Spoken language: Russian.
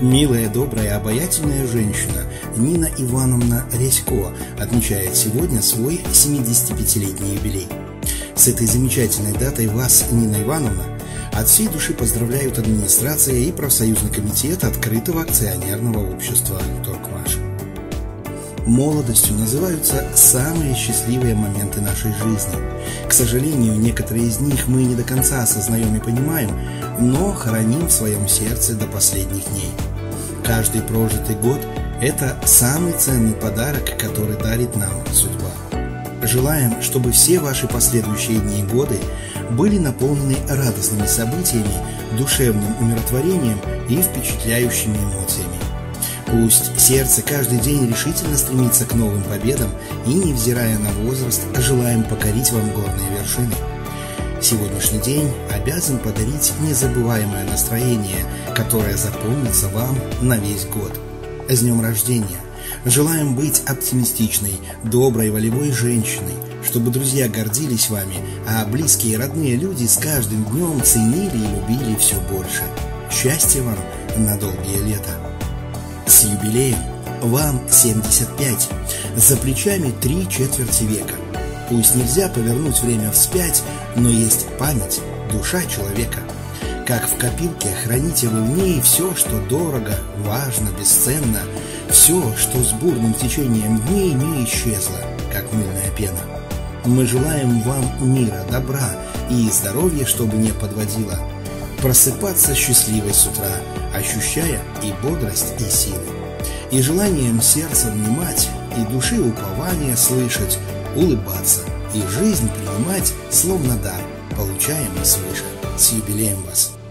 Милая, добрая, обаятельная женщина Нина Ивановна Ресько отмечает сегодня свой 75-летний юбилей. С этой замечательной датой вас, Нина Ивановна, от всей души поздравляют администрация и профсоюзный комитет открытого акционерного общества «Торгмаш». Молодостью называются самые счастливые моменты нашей жизни. К сожалению, некоторые из них мы не до конца осознаем и понимаем, но храним в своем сердце до последних дней. Каждый прожитый год – это самый ценный подарок, который дарит нам судьба. Желаем, чтобы все ваши последующие дни и годы были наполнены радостными событиями, душевным умиротворением и впечатляющими эмоциями. Пусть сердце каждый день решительно стремится к новым победам, и, невзирая на возраст, желаем покорить вам горные вершины. Сегодняшний день обязан подарить незабываемое настроение, которое запомнится вам на весь год. С днем рождения! Желаем быть оптимистичной, доброй, волевой женщиной, чтобы друзья гордились вами, а близкие и родные люди с каждым днем ценили и любили все больше. Счастья вам на долгие лета! С юбилеем! Вам 75, за плечами 3/4 века. Пусть нельзя повернуть время вспять, но есть память, душа человека. Как в копилке храните вы в ней все, что дорого, важно, бесценно, все, что с бурным течением дней не исчезло, как мыльная пена. Мы желаем вам мира, добра и здоровья, чтобы не подводило. Просыпаться счастливой с утра, ощущая и бодрость, и силы. И желанием сердца внимать, и души упования слышать, улыбаться, и жизнь принимать, словно дар, получаемый свыше. С юбилеем вас!